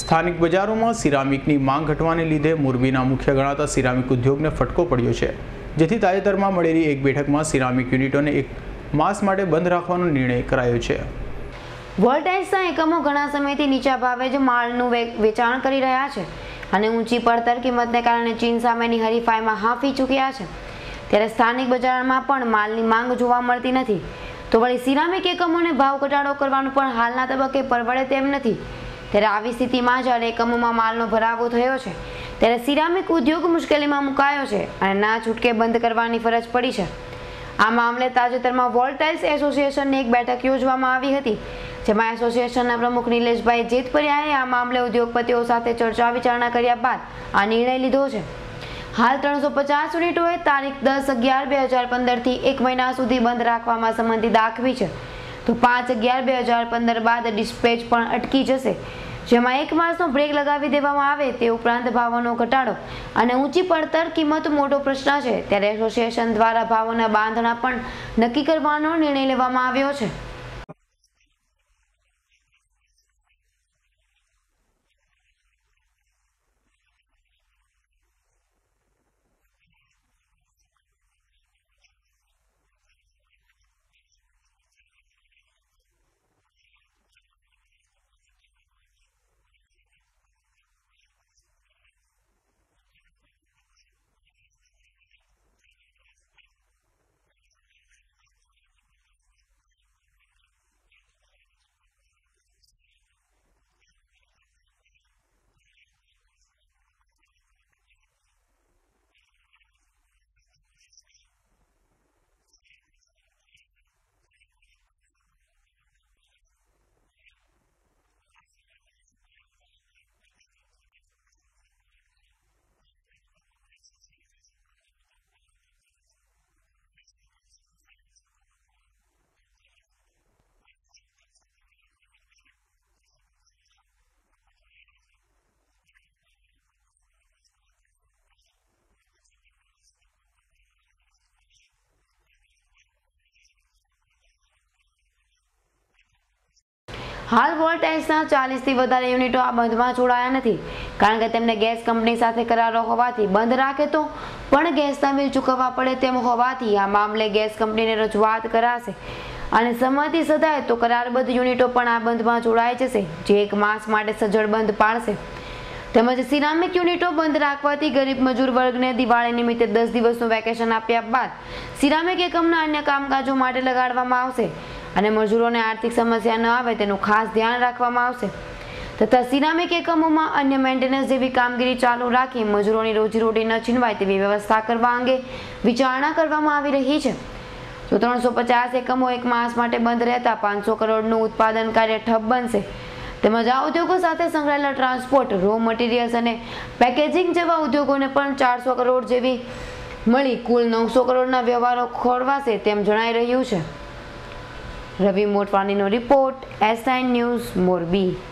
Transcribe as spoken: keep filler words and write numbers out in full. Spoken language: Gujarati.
સ્થાનિક બજારોમાં સિરામિકની માંગ ઘટવાને લીધે મોરબીના મુખ્ય ગણાતા સિરામિક ઉદ્યોગને ફટકો પડ્યો છે, જેથી તાજેતરમાં મળેલી એક બેઠકમાં સિરામિક યુનિટોને એક માસ માટે બંધ રાખવાનો નિર્ણય કરાયો છે। વોલ્ટેજના એકમો ઘણા સમયથી નીચા ભાવે જ માલનું વેચાણ કરી રહ્યા છે અને ઊંચી પડતર કિંમતને કારણે ચીન સામેની હરીફાઈમાં હાંફી ચૂક્યા છે, ત્યારે સ્થાનિક બજારમાં પણ માલની માંગ જોવા મળતી નથી, તો વળી સિરામિક એકમોને ભાવ ઘટાડો કરવાનું પણ હાલના તબક્કે પરવડે તેમ નથી। ત્યારે આવી સ્થિતિમાં જ્યારે એકમોમાં માલનો ભરાવો થયો છે, ત્યારે સિરામિક ઉદ્યોગ મુશ્કેલીમાં મુકાયો છે અને ના છૂટકે બંધ કરવાની ફરજ પડી છે। આ મામલે તાજેતરમાં વોલ્ટાઇલ્સ એસોસિએશનની એક બેઠક યોજવામાં આવી હતી, જેમાં એસોસિએશનના પ્રમુખ નિલેશભાઈ જેતપરિયાએ આ મામલે ઉદ્યોગપતિઓ સાથે ચર્ચા વિચારણા કર્યા બાદ આ નિર્ણય લીધો છે। હાલ ત્રણસો પચાસ યુનિટોએ તારીખ દસ અગિયાર બે હજાર પંદરથી એક મહિના સુધી બંધ રાખવામાં સંમતિ દાખવી છે, તો પાંચ અગિયાર બે હજાર પંદર બાદ ડિસ્પેચ પણ અટકી જશે, જેમાં એક માસનો બ્રેક લગાવી દેવામાં આવે તે ઉપરાંત ભાવોનો ઘટાડો અને ઊંચી પડતર કિંમત મોટો પ્રશ્ન છે, ત્યારે એસોસિએશન દ્વારા ભાવોના બાંધણા પણ નક્કી કરવાનો નિર્ણય લેવામાં આવ્યો છે। હાલ વોલ્ટેજના ચાલીસથી વધારે યુનિટો આ બંધમાં જોડાયા નથી, કારણ કે તેમને ગેસ કંપની સાથે કરારો હોવાથી બંધ રાખે તો પણ ગેસના બિલ ચૂકવવા પડે તેમ હોવાથી આ મામલે ગેસ કંપનીને રજૂઆત કરાશે અને સંમતિ સધાય તો કરારબદ્ધ યુનિટો પણ આ બંધમાં જોડાઈ જશે, જે એક માસ માટે સજ્જડ બંધ પાડશે। તેમજ સિરામિક યુનિટો બંધ રાખવાથી ગરીબ મજૂર વર્ગને દિવાળી નિમિત્તે દસ દિવસનું વેકેશન આપ્યા બાદ સિરામિક એકમના અન્ય કામકાજો માટે લગાડવામાં આવશે અને મજૂરોને આર્થિક સમસ્યા ન આવે તેનું ખાસ ધ્યાન રાખવામાં આવશે, તથા સિરામિક એકમોમાં અન્ય મેન્ટેનન્સ જેવી કામગીરી ચાલુ રાખી મજૂરોની રોજીરોટી ન છીનવાય તેવી વ્યવસ્થા કરવા અંગે વિચારણા કરવામાં આવી રહી છે। તો ત્રણસો પચાસ એકમો એક માસ માટે બંધ રહેતા પાંચસો કરોડનું ઉત્પાદન કાર્ય ઠપ બનશે, તેમજ આ ઉદ્યોગો સાથે સંકળાયેલા ટ્રાન્સપોર્ટ, રો મટીરિયલ્સ અને પેકેજિંગ જેવા ઉદ્યોગોને પણ ચારસો કરોડ જેવી મળી કુલ નવસો કરોડના વ્યવહારો ખોરવાશે તેમ જણાઈ રહ્યું છે। રવિ મોટવાણીનો report, S nine news, Morbi.